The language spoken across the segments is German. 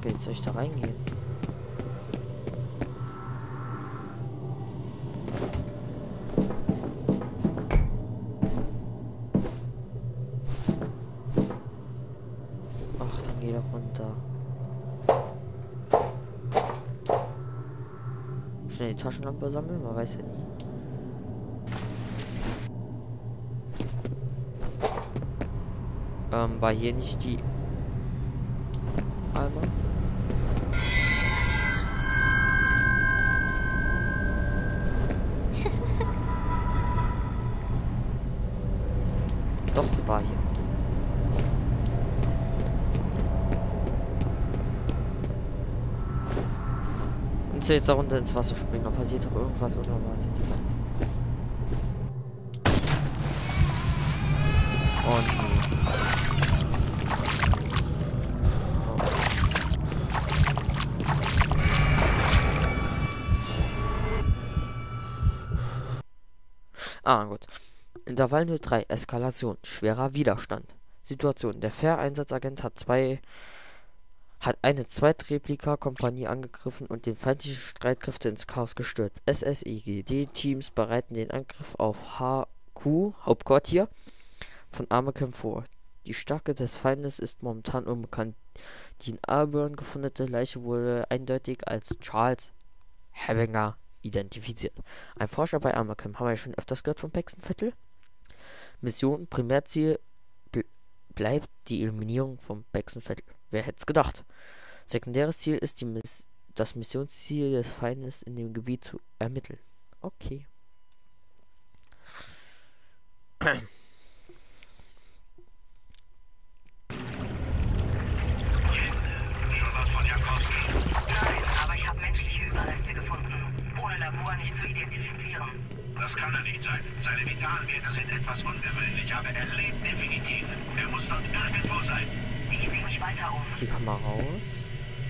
Okay, jetzt soll ich da reingehen? Ach, dann geh doch runter. Schnell die Taschenlampe sammeln, man weiß ja nie. War hier nicht die Eimer? Doch, sie war hier. Und jetzt da runter ins Wasser springen, da passiert doch irgendwas unerwartet. Oh nee. Ah, gut. Intervall 03. Eskalation. Schwerer Widerstand. Situation. Der Fair-Einsatzagent hat eine Zweitreplika-Kompanie angegriffen und den feindlichen Streitkräfte ins Chaos gestürzt. SSIGD-Teams bereiten den Angriff auf HQ, Hauptquartier, von Amerkem vor. Die Stärke des Feindes ist momentan unbekannt. Die in Auburn gefundene Leiche wurde eindeutig als Charles Habinger identifiziert. Ein Forscher bei Amerkem, haben wir ja schon öfters gehört vom Bexenviertel. Mission, Primärziel bleibt die Eliminierung vom Bexenviertel. Wer hätte es gedacht? Sekundäres Ziel ist das Missionsziel des Feindes in dem Gebiet zu ermitteln. Okay. Schon was von Jakowski? Nein, aber ich habe menschliche Überreste gefunden. Ohne Labor nicht zu identifizieren. Das kann er nicht sein. Seine Vitalwerte sind etwas ungewöhnlich, aber er lebt definitiv. Er muss dort irgendwo sein. Ich sehe mich weiter um. Hier kann man raus.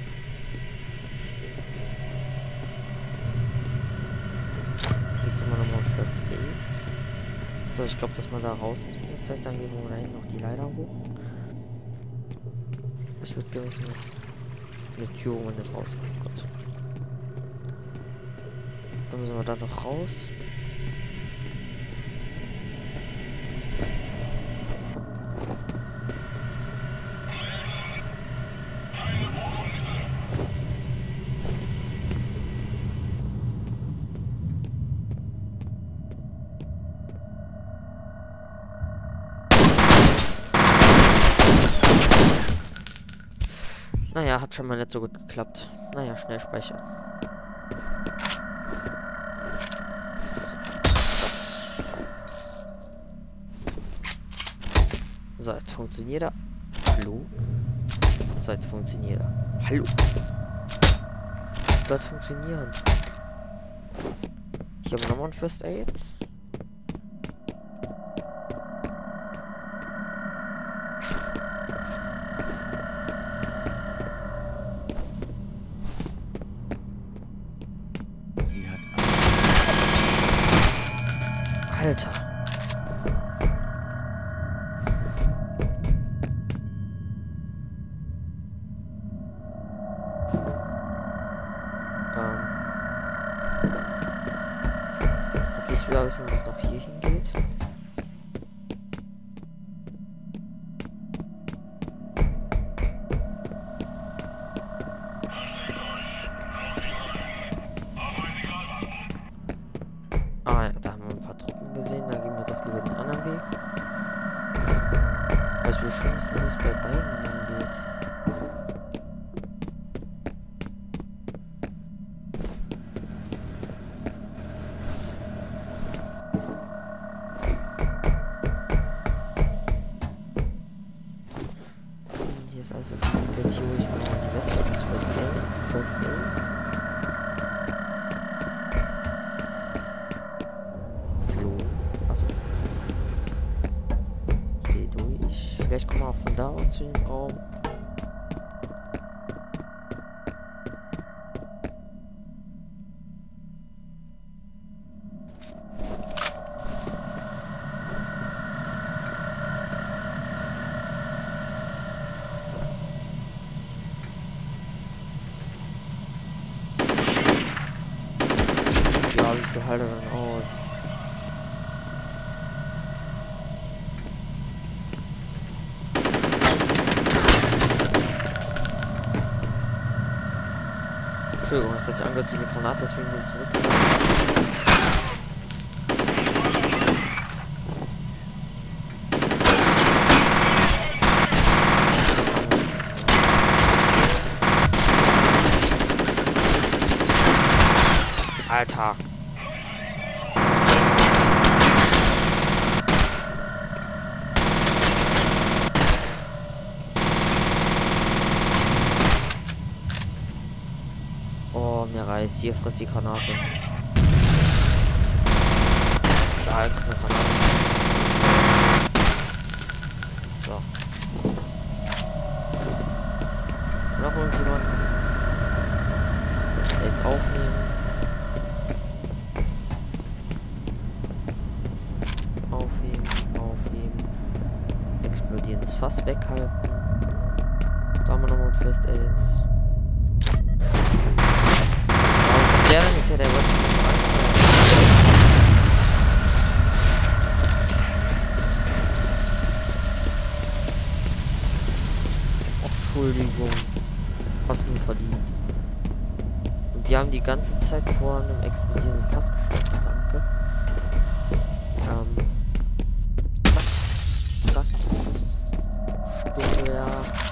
Hier kann man nochmal First Aids. So, ich glaube, dass man da raus müssen. Das heißt, dann gehen wir da hinten noch die Leiter hoch. Ich würde gerne wissen, was mit Tür, wenn nicht rauskommt. Gut. Dann müssen wir da noch raus. Naja, hat schon mal nicht so gut geklappt. Naja, schnell speichern. So, jetzt funktioniert er. Hallo? So, jetzt funktioniert er. Hallo? Soll es funktionieren? Hier haben wir nochmal ein First Aids. Sie hat... Alter. Okay, ich will wissen, was noch hier hingeht. Ah ja, da haben wir ein paar Truppen gesehen. Da gehen wir doch lieber den anderen Weg. Aber ich will schon wissen, wo es bei beiden lang geht. Hier ist also geht hier ruhig mal die Weste des First Aids. Hallo. Achso. Hier durch. Vielleicht kommen wir auch von da aus zu dem Raum. Wie viel halte dann aus? Entschuldigung, das hat sich angehört wie eine Granate, deswegen bin ich zurück. Alter. Oh, mir reißt. Hier frisst die Granate. Da ist eine Granate. So. Noch irgendjemand? Jetzt aufnehmen. Aufheben. Explodierendes Fass weghalten. Da haben wir nochmal ein First Aids. Der dann jetzt ja der wollte sich nicht rein. Entschuldigung. Hast du verdient. Und wir haben die ganze Zeit vor einem explodierenden Fass gestanden. Danke. Zack. Stufe, ja.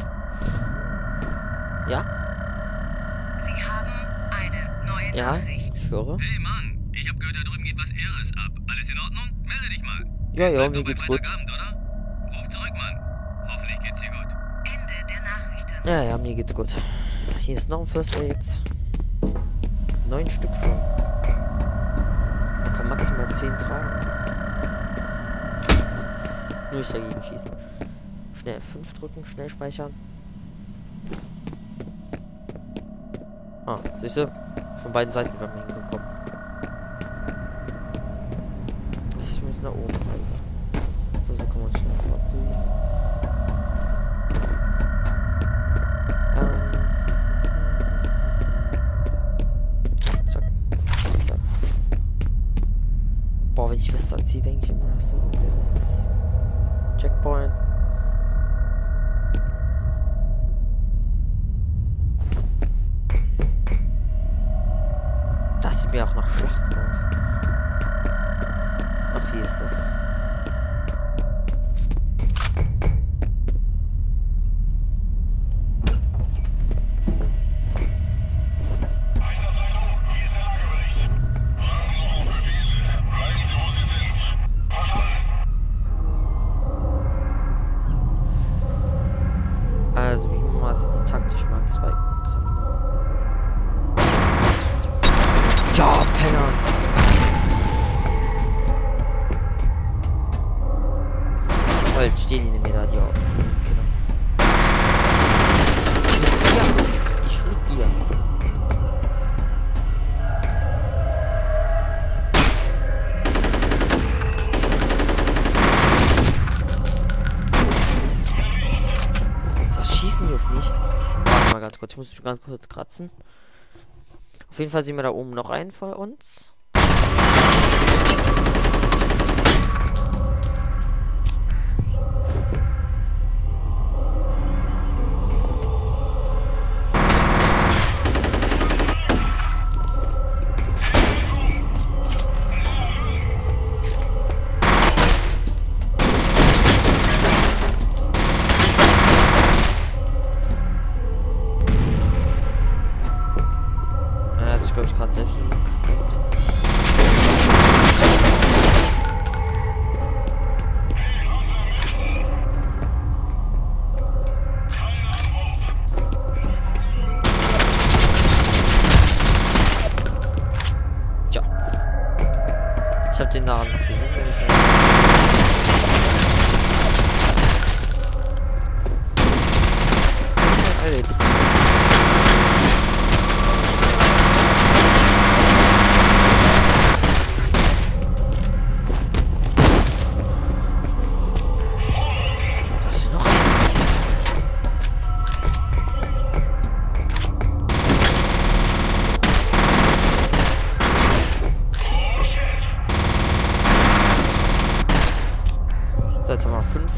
Ja? Sie haben eine neue Ja, Nachricht. ich höre. Hey Mann, ich hab gehört, da drüben geht was Irres ab. Alles in Ordnung? Melde dich mal. Ja, Bleib mir doch geht's bei gut. Freitagabend, oder? Ruf zurück, Mann. Hoffentlich geht's dir gut. Ende der Nachrichten. Ja, mir geht's gut. Hier ist noch ein First Aid. 9 Stück schon. Man kann maximal 10 tragen. Nur nicht dagegen schießen. Schnell F5 drücken, schnell speichern. Ah, siehst du? Von beiden Seiten werden wir hingekommen. Das ist mir jetzt nach oben, Alter. So kann man schnell fortbewegen. Zack. Zack. Boah, wenn ich West anziehe, denke ich immer, dass so ist. Checkpoint. Das sieht mir auch nach Schlacht aus. Ach, hier ist das. Also, wie man es jetzt taktisch mal 2 Granaten. Ja, Penner! Toll, stehen die mir da, die auch. Genau. Was ist mit dir? Was ist mit dir? Das schießen die auf mich. Warte mal ganz kurz, ich muss mich ganz kurz kratzen. Auf jeden Fall sehen wir da oben noch einen von uns. Ich glaube, ich gerade selbst in die Luft gesprengt. Tja. Ich habe den Namen gesehen, wenn ich mehr. Alter, bitte.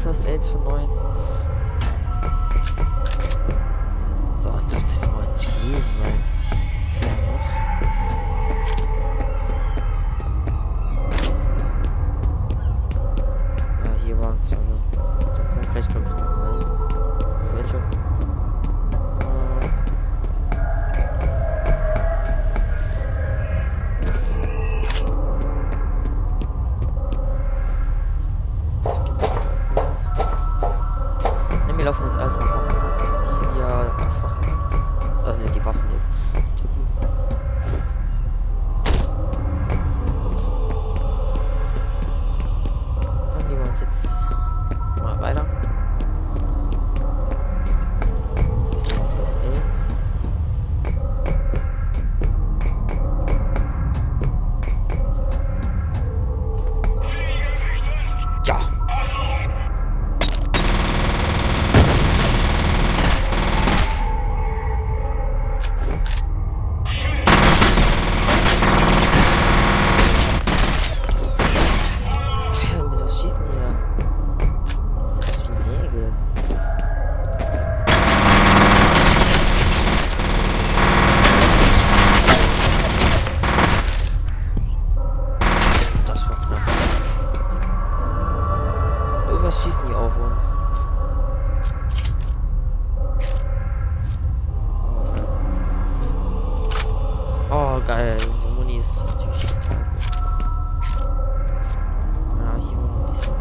First Aids von 9. So, das dürfte es mal nicht gewesen sein. 4 noch. Ja, hier waren es alle. Dann kommt gleich, glaube ich, noch mal. Welche? Wir laufen jetzt alles nach Waffen ab, die wir erschossen haben. Das sind jetzt die Waffen jetzt. Typen. Gut. Dann gehen wir uns jetzt mal weiter. Das ist First Aids. Ja. Was schießen die auf uns? Oh, geil. Unsere Muni ist natürlich total gut. Ja, hier noch ein bisschen.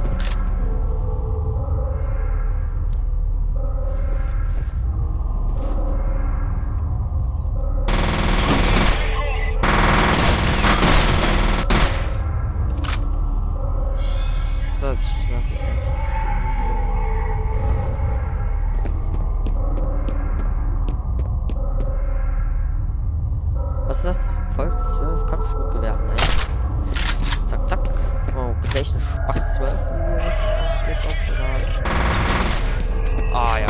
So, jetzt schießen wir auf den Schuss auf den hier. Was ist das? Volk 12 Kampfschrotgewehr. Nein. Zack, zack. Oh, gleich ein Spaß 12, wie wir wissen. Aus Black Ops oder. Ah, ja.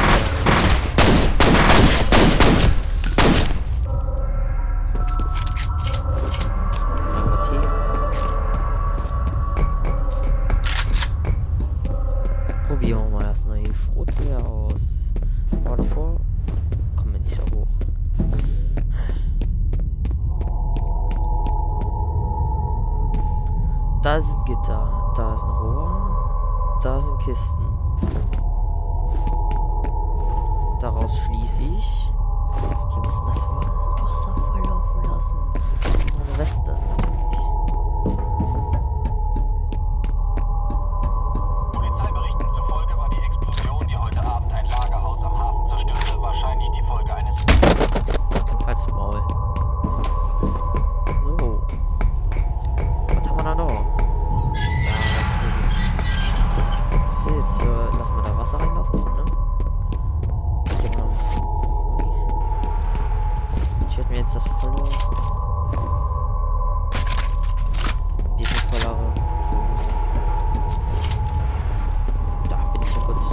Probieren wir mal das neue Schrotgewehr aus. Aber davor kommen wir nicht so hoch. Da sind Gitter, da ist ein Rohr, da sind Kisten. Daraus schließe ich. Wir müssen das Wasser volllaufen lassen. Meine Weste natürlich. Halt's Maul. So. Was haben wir da noch? Ja, das ist jetzt, lassen wir da Wasser reinlaufen, ne? Hier haben wir noch ein bisschen Muni. Ich werde mir jetzt das volle. Bisschen vollere. Da bin ich ja kurz.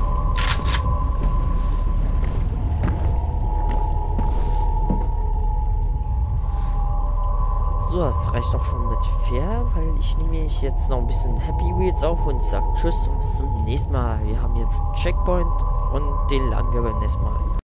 So, das reicht doch schon mit fair, weil ich nehme jetzt noch ein bisschen Happy Wheels auf und ich sage tschüss und bis zum nächsten Mal. Wir haben jetzt einen Checkpoint und den laden wir beim nächsten Mal.